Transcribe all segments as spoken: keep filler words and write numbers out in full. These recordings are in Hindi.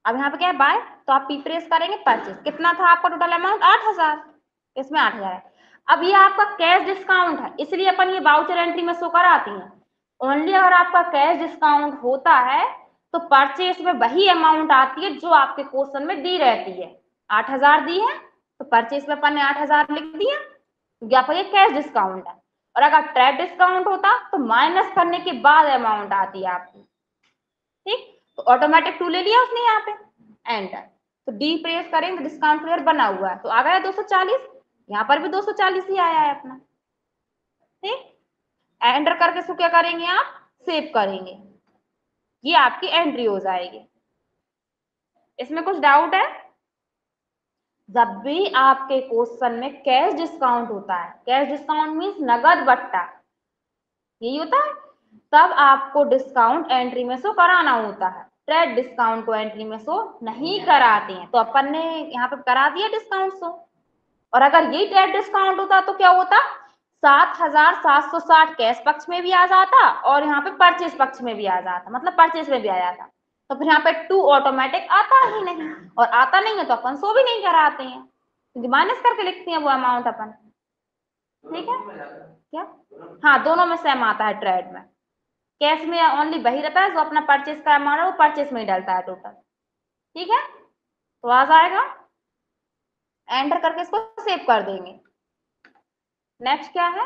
अब यहाँ पे क्या है बाय, तो आप पी प्रेस करेंगे परचेज, कितना था आपका टोटल अमाउंट आठ हजार, इसमें आठ हजार है। अब ये आपका कैश डिस्काउंट है, इसलिए अपन ये वाउचर एंट्री में शो कराती है। ओनली अगर आपका कैश डिस्काउंट होता है तो परचेज में वही अमाउंट आती है जो आपके क्वेश्चन में दी रहती है। आठ हजार दी है तो परचेज में अपन ने आठ हजार लिख दिया, क्योंकि आपका ये कैश डिस्काउंट है। और अगर ट्रेड डिस्काउंट होता तो माइनस करने के बाद अमाउंट आती है आपकी, ठीक। तो ऑटोमेटिक टू ले लिया उसने यहाँ पे, एंटर। तो डी प्रेस करेंगे, डिस्काउंट क्लियर बना हुआ है तो आ गया दो सौ चालीस, यहाँ पर भी दो सौ चालीस ही आया है अपना, ठीक। एंटर करके इसको क्या करेंगे आप, सेव करेंगे, ये आपकी एंट्री हो जाएगी। इसमें कुछ डाउट है? जब भी आपके क्वेश्चन में कैश डिस्काउंट होता है, कैश डिस्काउंट मीन्स नगद बट्टा, यही होता है, तब आपको डिस्काउंट एंट्री में शो कराना होता है। ट्रेड डिस्काउंट को एंट्री में शो नहीं कराते हैं, तो अपन ने यहाँ पे करा दिया डिस्काउंट शो। और अगर यही ट्रेड डिस्काउंट होता तो क्या होता, सात हजार सात सौ साठ कैश पक्ष में भी आ जाता और यहाँ पे परचेज पक्ष में भी आ जाता, मतलब परचेज में भी आ जाता। तो फिर यहाँ पे टू ऑटोमेटिक आता ही नहीं, और आता नहीं है तो अपन शो भी नहीं कराते हैं, क्योंकि माइनस करके लिखते हैं वो अमाउंट अपन, ठीक है क्या? हाँ, दोनों में सेम आता है। ट्रेड में कैश में ओनली वही रहता है जो अपना परचेज का अमाउंट है वो परचेज में ही डलता है टोटल, ठीक है। तो आ जाएगा, एंटर करके इसको सेव कर देंगे। नेक्स्ट क्या है,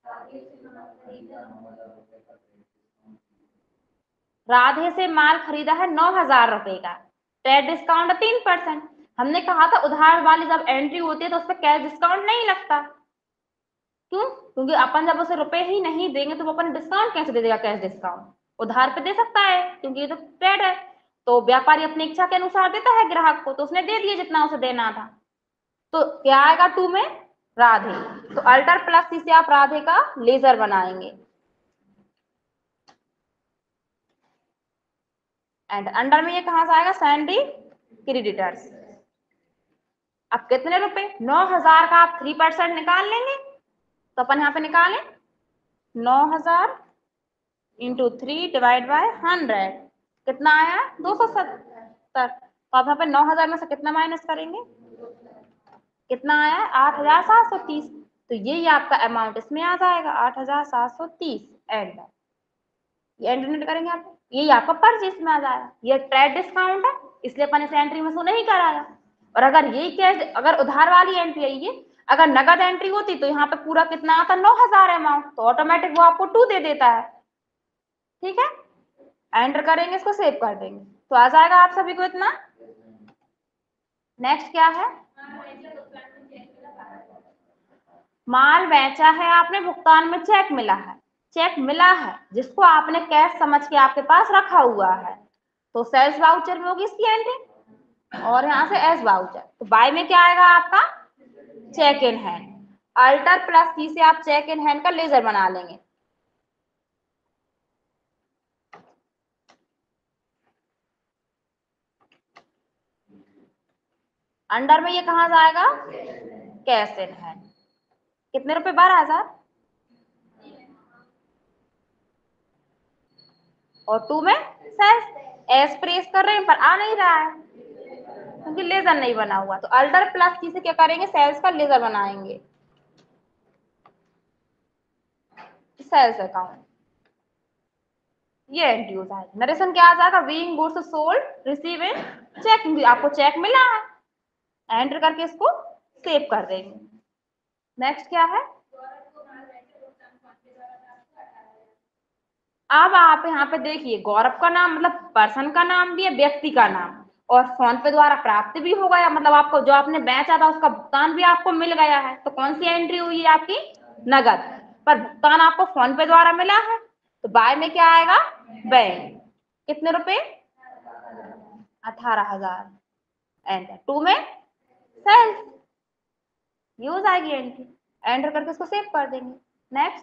राधे से माल खरीदा है नौ हजार रुपए का, ट्रेड डिस्काउंट तीन परसेंट। हमने कहा था उधार वाली जब एंट्री होती है तो उस पर कैश डिस्काउंट नहीं लगता, क्यों? क्योंकि अपन जब उसे रुपए ही नहीं देंगे तो वो अपन डिस्काउंट कैसे दे देगा, कैश डिस्काउंट उधार पे दे सकता है क्योंकि ये तो ट्रेड है। तो व्यापारी अपनी इच्छा के अनुसार देता है ग्राहक को, तो उसने दे दिया जितना उसे देना था। तो क्या आएगा टू में, राधे। तो अल्टर प्लस सी से आप राधे का लेजर बनाएंगे, एंड अंडर में ये कहां से आएगा, सैंडी क्रेडिटर्स। अब कितने रुपए, नौ हजार का आप थ्री परसेंट निकाल लेंगे, तो अपन यहाँ पे निकालें नौ हजार into three divide by hundred, कितना आया दो सौ सत्तर। तो आप यहाँ पे नौ हजार में से कितना माइनस करेंगे, कितना आया आठ हजार सात सौ तीस। तो यही आपका अमाउंट इसमें आ जाएगा आठ हजार सात सौ तीस, एंड ये एंट्री करेंगे आप, यही आपका परचेज में आ जाएगा। ये ट्रेड डिस्काउंट है इसलिए अपन इसे एंट्री में शो नहीं कराया। और अगर यही कैश, अगर उधार वाली एंट्री है ये, अगर नगद एंट्री होती तो यहाँ पे पूरा कितना आता, नौ हजार अमाउंट, तो ऑटोमेटिक वो आपको टू दे देता है, ठीक है। एंटर करेंगे, इसको सेव कर देंगे, तो आ जाएगा आप सभी को इतना। नेक्स्ट क्या है, माल बेचा है आपने, भुगतान में चेक मिला है, चेक मिला है जिसको आपने कैश समझ के आपके पास रखा हुआ है, तो सेल्स वाउचर में होगी इसकी एंट्री, और यहाँ से एस वाउचर। तो बाय में क्या आएगा आपका, cheque in hand. Alter plus C से आप चेक इन हैंड का लेजर बना लेंगे, अंडर में ये कहां जाएगा, कैश इन हैंड। कितने रुपए, बारह हजार, और टू में सेल्स। एस प्रेस कर रहे हैं पर आ नहीं रहा है क्योंकि लेजर नहीं बना हुआ, तो अल्टर प्लस सी से क्या करेंगे, सेल्स का लेजर बनाएंगे, सेल्स अकाउंट, ये एंट्री हो जाएगी। नरेशन क्या आ जाएगा, being goods sold receive in cheque, आपको चेक मिला है, एंटर करके इसको सेव कर देंगे। नेक्स्ट क्या है, अब आप यहाँ पे देखिए गौरव का नाम, मतलब पर्सन का नाम भी है, व्यक्ति का नाम, और फोन पे द्वारा प्राप्त भी हो गया, मतलब आपको जो आपने बेचा था उसका भुगतान भी आपको मिल गया है। तो कौन सी एंट्री हुई है आपकी, नगद, पर भुगतान आपको फोन पे द्वारा मिला है, तो बाय में क्या आएगा, बैंक, कितने रुपए, अठारह हजार, एंटर। टू में सेल्स, ये हो जाएगी एंट्री, एंटर करके इसको सेव कर देंगे। नेक्स्ट,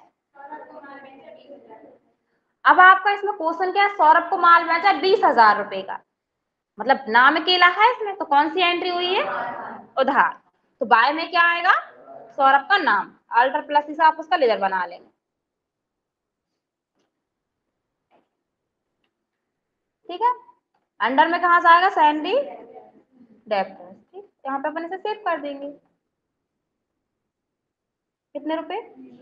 अब आपका इसमें क्वेश्चन क्या है, सौरभ को माल बेचा बीस हजार रुपए का, मतलब नाम अकेला है इसमें, तो कौन सी एंट्री हुई है, उधार। तो बाय में क्या आएगा, सौरभ का नाम, अल्टर प्लस से आप उसका लेजर बना लेंगे, ठीक है। अंडर में कहाँ से आएगा, सैंडी डेप्टर्स, ठीक, यहाँ पे अपन इसे सेव कर देंगे। कितने रुपए,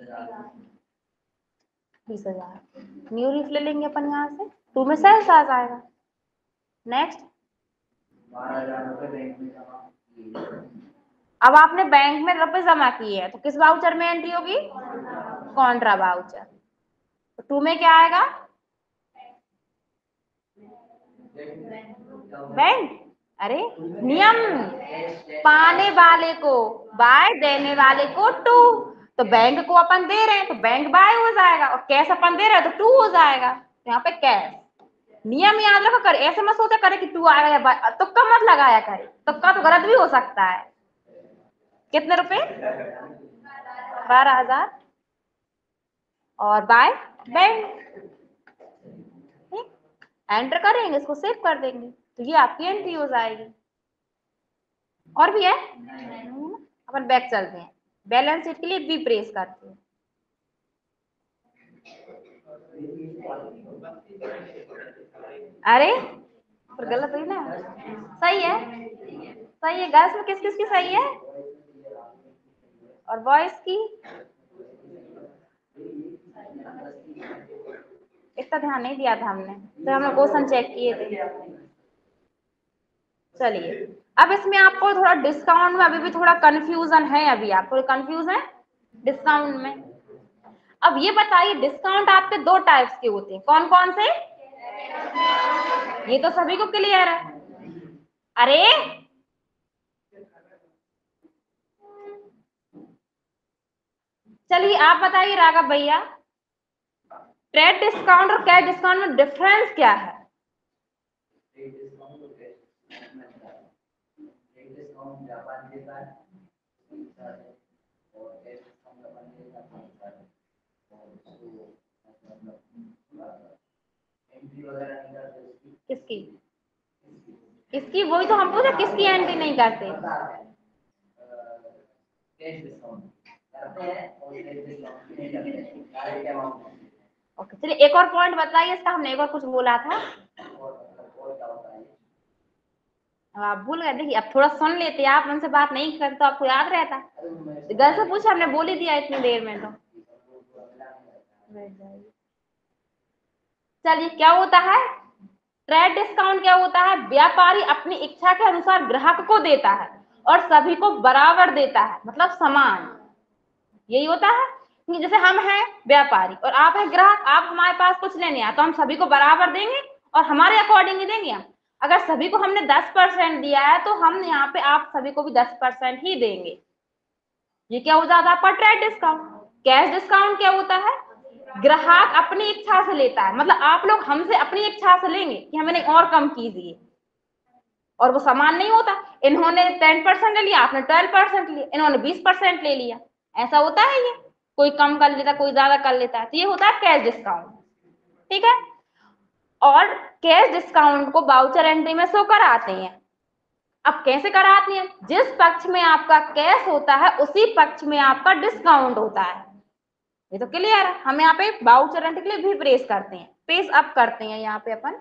बीस हजार। न्यू लीफ ले लेंगे अपन यहाँ से, टू में सेल्स आ जाएगा। नेक्स्ट, अब आपने बैंक में रुपए जमा किए हैं तो किस वाउचर में एंट्री होगी, कॉन्ट्रा वाउचर। तो टू में क्या आएगा, बैंक, अरे नियम, पाने वाले को बाय, देने वाले को टू, तो बैंक को अपन दे रहे हैं तो बैंक बाय हो जाएगा, और कैश अपन दे रहे हैं तो टू हो जाएगा। तो यहाँ पे कैश, नियम याद रखो, करे ऐसे मत सोचा करे कि टू आएगा या बाय, तुक्का मत लगाया करे, तुक्का तो गलत भी हो सकता है। कितने रुपए, बारह हजार, और बाय बैंक, एंटर करेंगे, इसको सेव कर देंगे, तो ये आपकी एंट्री हो जाएगी। और भी है, अपन बैक चलते हैं, बैलेंस शीट के लिए बी प्रेस करते हैं। अरे पर गलत हुई ना, सही है, सही है, गर्ल्स में किस किस की सही है, और बॉयज की, इतना ध्यान नहीं दिया था हमने, तो हमने क्वेश्चन चेक किए थे। चलिए, अब इसमें आपको थोड़ा डिस्काउंट में अभी भी थोड़ा कंफ्यूजन है, अभी आप थोड़े कंफ्यूज हैं डिस्काउंट में। अब ये बताइए, डिस्काउंट आपके दो टाइप्स के होते हैं, कौन कौन से, ये तो सभी को क्लियर है। अरे चलिए आप बताइए राघव भैया, ट्रेड डिस्काउंट और कैश डिस्काउंट में डिफरेंस क्या है? किसकी, इसकी, वही तो हम पूछे, किसकी एंट्री नहीं करते? ओके, चलिए एक और पॉइंट बताइए इसका, हमने एक और कुछ बोला था, आप भूल गए। देखिए अब थोड़ा सुन लेते, आप उनसे बात नहीं करते तो आपको याद रहता। गर्ल से पूछा, हमने बोल ही दिया इतनी देर में तो। चलिए, क्या होता है ट्रेड डिस्काउंट, क्या होता है, व्यापारी अपनी इच्छा के अनुसार ग्राहक को देता है और सभी को बराबर देता है, मतलब समान, यही होता है। जैसे हम हैं व्यापारी और आप हैं ग्राहक, आप हमारे पास कुछ लेने आए तो हम सभी को बराबर देंगे और हमारे अकॉर्डिंग ही देंगे। हम अगर सभी को हमने दस परसेंट दिया है तो हम यहाँ पे आप सभी को भी दस परसेंट ही देंगे। ये क्या हो जाता है आपका ट्रेड डिस्काउंट। कैश डिस्काउंट क्या होता है, ग्राहक अपनी इच्छा से लेता है, मतलब आप लोग हमसे अपनी इच्छा से लेंगे कि हमें नहीं और कम कीजिए, और वो समान नहीं होता, इन्होंने टेन परसेंट ले लिया, आपने ट्वेल्व परसेंट लिया, इन्होंने बीस परसेंट ले लिया, ऐसा होता है। ये कोई कम कर लेता, कोई ज्यादा कर लेता है, तो ये होता है कैश डिस्काउंट, ठीक है। और कैश डिस्काउंट को वाउचर एंट्री में शो कराते हैं। अब कैसे कराते हैं, जिस पक्ष में आपका कैश होता है उसी पक्ष में आपका डिस्काउंट होता है। ये तो क्लियर है। हम यहाँ पे वाउचर एंट्री के लिए भी प्रेस करते हैं, पेज अप करते हैं यहाँ पे अपन,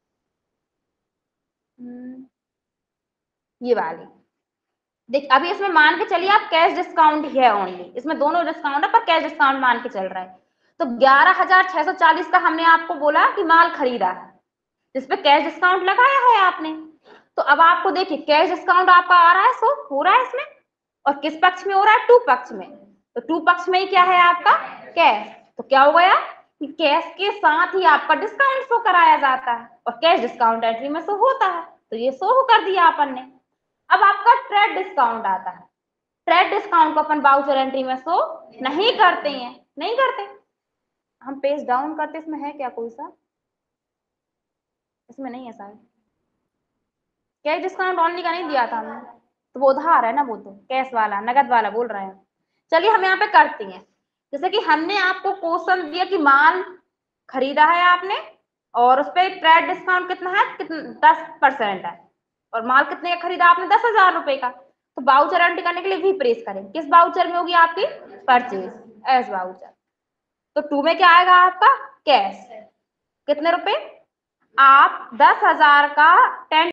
ये वाली देख। अभी इसमें मान के चलिए आप कैश डिस्काउंट ही है ओनली, इसमें दोनों डिस्काउंट है पर कैश डिस्काउंट मान के चल रहा है। तो ग्यारह हजार छह सौ चालीस का हमने आपको बोला कि माल खरीदा है, जिसपे कैश डिस्काउंट लगाया है आपने। तो अब आपको देखिए कैश डिस्काउंट आपका आ रहा है, सो हो रहा है इसमें, और किस पक्ष में हो रहा है, टू पक्ष में। तो टू पक्ष में ही क्या है आपका कैश, तो क्या हो गया कि कैश के साथ ही आपका डिस्काउंट शो कराया जाता है और कैश डिस्काउंट एंट्री में शो होता है, तो ये शो कर दिया अपन ने। अब आपका ट्रेड डिस्काउंट आता है, ट्रेड डिस्काउंट को अपन वाउचर एंट्री में शो नहीं करते हैं, नहीं करते। हम पेज डाउन करते, इसमें है क्या कोई सा, इसमें नहीं है शायद, कैश डिस्काउंट ऑनली का नहीं दिया था हमने, तो वो उधार है ना, वो तो कैश वाला नगद वाला बोल रहे हैं। चलिए हम यहाँ पे करते हैं, जैसे कि हमने आपको क्वेश्चन दिया कि माल खरीदा है आपने और उस पर ट्रेड डिस्काउंट कितना है, कितना दस परसेंट है, और माल कितने का खरीदा आपने, दस हजार रुपए का। तो वाउचर एंट्री करने के लिए भी प्रेस करें, किस वाउचर में होगी आपकी, परचेज एज वाउचर। तो टू में क्या आएगा आपका कैश, कितने रुपए आप दस हजार का टेन